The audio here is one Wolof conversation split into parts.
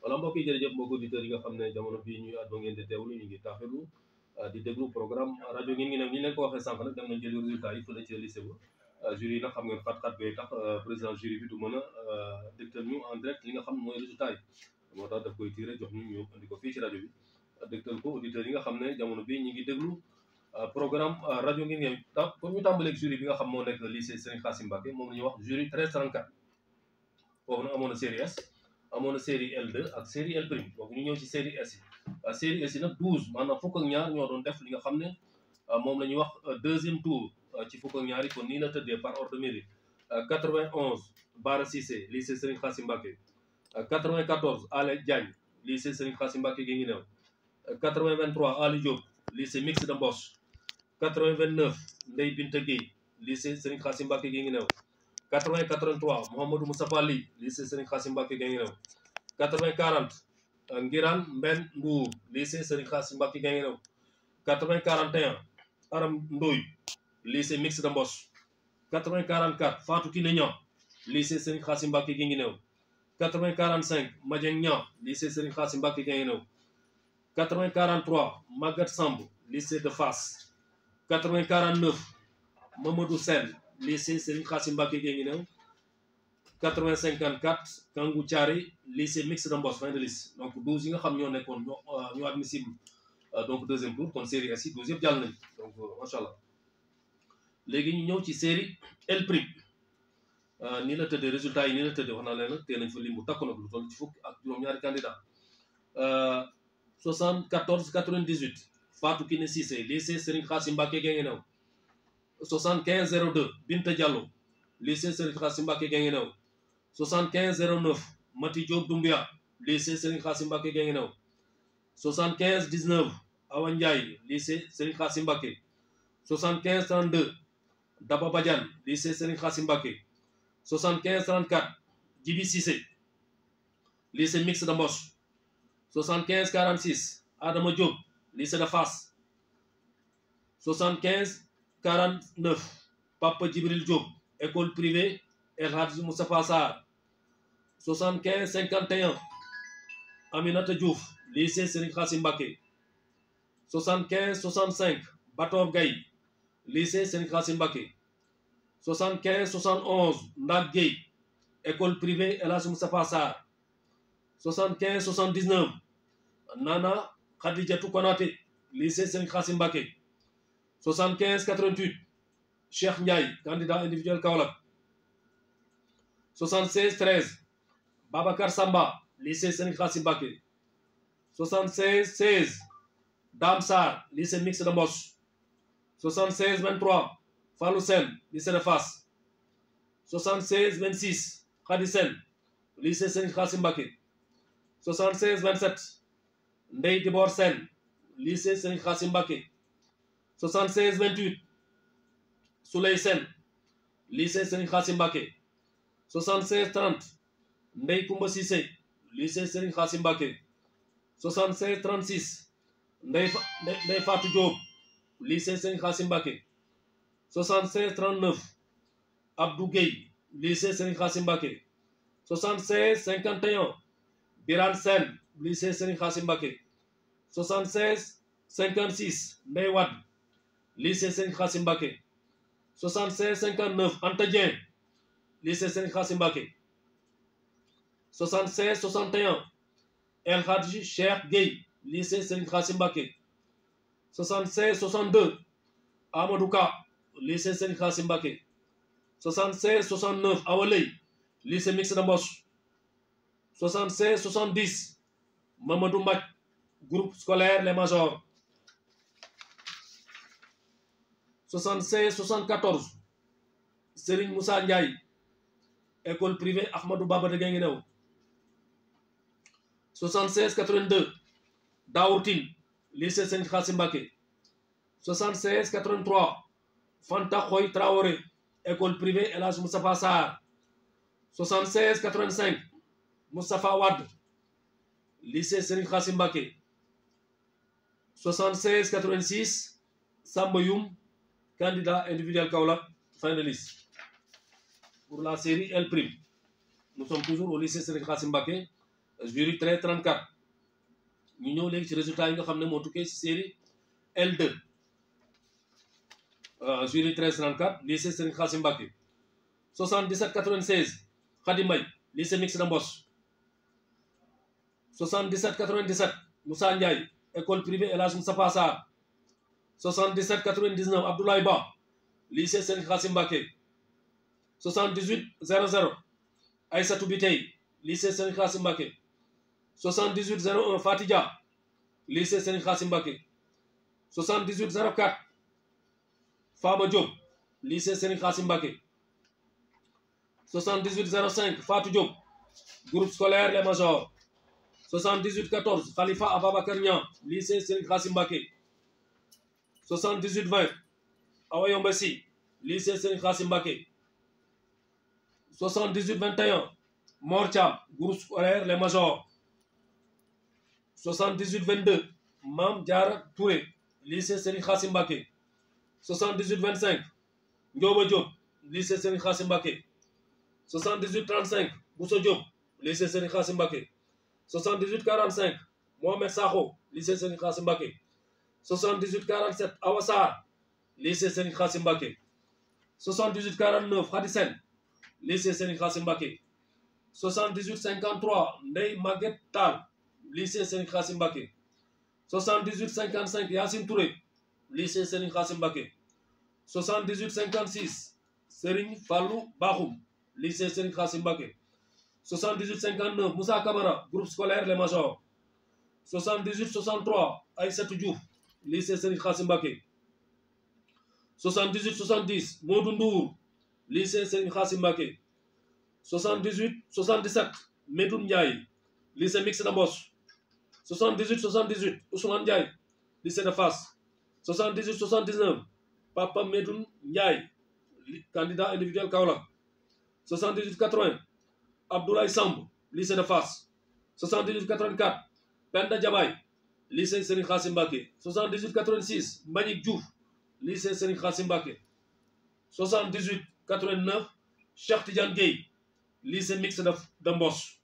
wala mbokk yi jërëjëf mbokk auditeurs yi nga xam ne jamono bii ñuy àddoo ngeen di teewlu ñu ngi taxelu di déglu programme rajo ngeen ngi ne ni leen ko waxee sànq nag dem nañ jëli résultat yi fële ci lycée ba jury yi nag xam ngeen xat-xat bee tax président jury bi du mën a dégtal ñu en direct li nga xam mooy résultat yi moo tax daf koy tiré jox ñu andi ko fii ci rajo bi dégtal ko auditeurs yi nga xam ne jamono bii ñu ngi déglu programme rajo ngeen ngeen pour ñu tàmbaleeg jury bi nga xam moo nekk lycée Serigne Khassim Mbacké moom la ñuy wax jury 1334 foofu nag amoon na série S amoon na série L2 ak série L prime donc ñu ñëw ci série S yi série S yi nag 12 maanaam fukk ak ñaar ñoo doon def li nga xam ne moom la ñuy wax deuxième tour ci fukk ak ñaar yi kon nii la tëddee par ordre de mérite 91 Bara Cissé lycée Serigne Khassim Mbacké 94 Ale Diagne lycée Serigne Khassim Mbacké Guinguinéo 83 Ali Diop lycée mixte de Mboss 89 Ndeye Binta Gueye lycée Serigne Khassim Mbacké Guinguinéo 83 Mouhamadou Moustapha Ly lycée Serigne Khassim Mbacké Guinguinéo 40 Ngiran Mben Ndour lycée Serigne Khassim Mbacké Guinguinéo 41 Aram Ndoy lycée mixte de Mboss 44 Fatou Kiné Niang lycée Serigne Khassim Mbacké Guinguinéo 45 Madieng Niang lycée Serigne Khassim Mbacké Guinguinéo 43 Maguette Samb lycée de Fass 49 Mamadou Sène lycée Serigne Khassim Mbacké Guinguinéo 54 Kangou Thiaré lycée mixte de Mboss fin de liste donc 12 yi nga xam ñoo nekkoon ñoo admissible donc deuxième tour kon série S yi 12 yëpp jàll nañ donc macha allah léegi ñu ñëw ci série L prime nii la tëddee résultat yi nii la tëddee wax naa leen nag tee nañ fa lim bu takku nag lu toll ci fukk ak juróom-ñaari candidat 74 98 Fatou Kiné Cissé lycée Serigne Khassim Mbacké Guinguinéo 75 02 Binta Diallo lycée Serigne Khassim Mbacké Guinguinéo 75 09 Mati Diop Doumbia lycée Serigne Khassim Mbacké Guinguinéo 75 19 Awa Ndiaye lycée Serigne Khassim Mbacké 75 32 Daba Badiane lycée Serigne Khassim Mbacké 75 34 Djibi Cissé lycée mixte de Mboss 75 46 Adama Diop lycée de Fass 75 49 Papa Djibril Diop école privée El Hadji Moustapha Sarr 75 51 Aminata Diouf lycée Serigne Khassim Mbacké 75 65 Bator Gaye lycée Serigne Khassim Mbacké 75 71 Ndak Gueye école privée El Hadji Moustapha Sarr 75 79 Nana Khadijatou Konaté lycée Serigne Khassim Mbacké 75 88 Cheikh Ndiaye candidat individuel Kaolack 76 13 Babacar Samba lycée Serigne Khassim Mbacké 76 16 Dame Sarr lycée mixte de Mboss 76 23 Fallou Sène lycée de Fass 76 26 Khady Sène lycée Serigne Khassim Mbacké 76 27 Ndeye Dibor Sène lycée Serigne Khassim Mbacké 76 28 Souley Sène lycée Serigne Khassim Mbacké 76 30 Ndeye Koumba Cissé lycée Serigne Khassim Mbacké 76 36 Ndeye Fatou Diop lycée Serigne Khassim Mbacké 76 39 Abdou Gueye lycée Serigne Khassim Mbacké 76 51 Birane Sène lycée Serigne Khassim Mbacké 76 56 Ndeye Wade lycée Serigne Khassim Mbacké 76 59 Anta Dieng lycée Serigne Khassim Mbacké 76 61 El Hadji Cheikh Gueye lycée Serigne Khassim Mbacké 76 62 Amadou Ka lycée Serigne Khassim Mbacké 76 69 Awaley lycée mixte de Mboss 76 70 Mamadou Mbaj groupe scolaire Les Majors 76 74 Serigne Moussa Ndiaye école privée Ahmadou Baba de Guinguinéo 76 82 Daour Tine lycée Serigne Khassim Mbacké 76 83 Fanta Khoy Traoré école privée El Hadji Moustapha Sarr 76 85 Moustapha Wade lycée Serigne Khassim Mbacké 76 86 Samba Youm candidat individuel Kaolack fin de liste pour la série L prime. Nous sommes toujours au lycée Serigne Khassim Mbacké jury 13 34 ñu ñëw léegi ci résultat yi nga xam ne moo tukkee ci série L2 jury 13 34 lycée Serigne Khassim Mbacké 77 96 Khady Mbaye lycée mixte de Mbos 77 97 Moussa Ndiaye école privée El Hadj Moustapha Sarr 77 99 Abdoulaye Ba lycée Serigne Khassim Mbacké 78 00 Aïssatou Bitey lycée Serigne Khassim Mbacké 78 01 Fatidia lycée Serigne Khassim Mbacké 78 04 Fama Diop lycée Serigne Khassim Mbacké 78 05 Fatou Diop groupe scolaire Les Majors 78 14 Khalifa Ababakar Niang lycée Serigne Khassim Mbacké 78 20 Awa Yomba Sy lycée Serigne Khassim Mbacké 78 21 Mor Thiam groupe scolaire Les Majors 78 22 Mame Diarra Touré lycée Serigne Khassim Mbacké 78 25 Ndioba Diop lycée Serigne Khassim Mbacké 78 35 Bousso Diop lycée Serigne Khassim Mbacké 78 45 Mohamed Sakho lycée Serigne Khassim Mbacké 78 47 Awa Sarr lycée Serigne Khassim Mbacké 78 49 Khady Sène lycée Serigne Khassim Mbacké 78 53 Ndeye Maguette Tall lycée Serigne Khassim Mbacké 78 55 Yacine Touré lycée Serigne Khassim Mbacké 78 56 Serigne Fallou Bakhoum lycée Serigne Khassim Mbacké 78 59 Moussa Camara groupe scolaire Les Majors 78 63 Aïssatou Diouf lycée Serigne Khassim Mbacké 78 70 Modou Ndour lycée Serigne Khassim Mbacké 78 77 Medoune Ndiaye lycée mixte de Mbos 78 78 Ousmane Ndiaye lycée de Fass 78 79 Papa Medoune Ndiaye candidat individuel Kaolack 78 80 Abdoulaye Samb lycée de Fass 78 84 Penda Diabaye lycée Serigne Khassim Mbacké 78 86 Mbagnick Diouf lycée Serigne Khassim Mbacké 78 89 Cheikh Tidiane Gueye lycée mixte de Mbos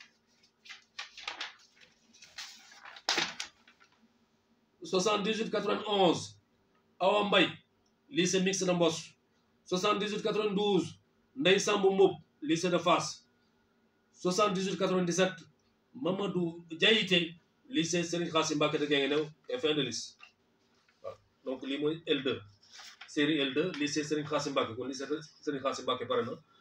78 91 Awa Mbaye lycée mixte de Mbos 78 92 Ndeye Samb Mboup lycée de Fass 78 97 Mamadou Diaité lycée Serigne Khassim Mbacké de Guinguinéo et fin de liste waaw donc lii mooy L2 série L2 lycée Serigne Khassim Mbacké kon lycée Serigne Khassim Mbacké pare na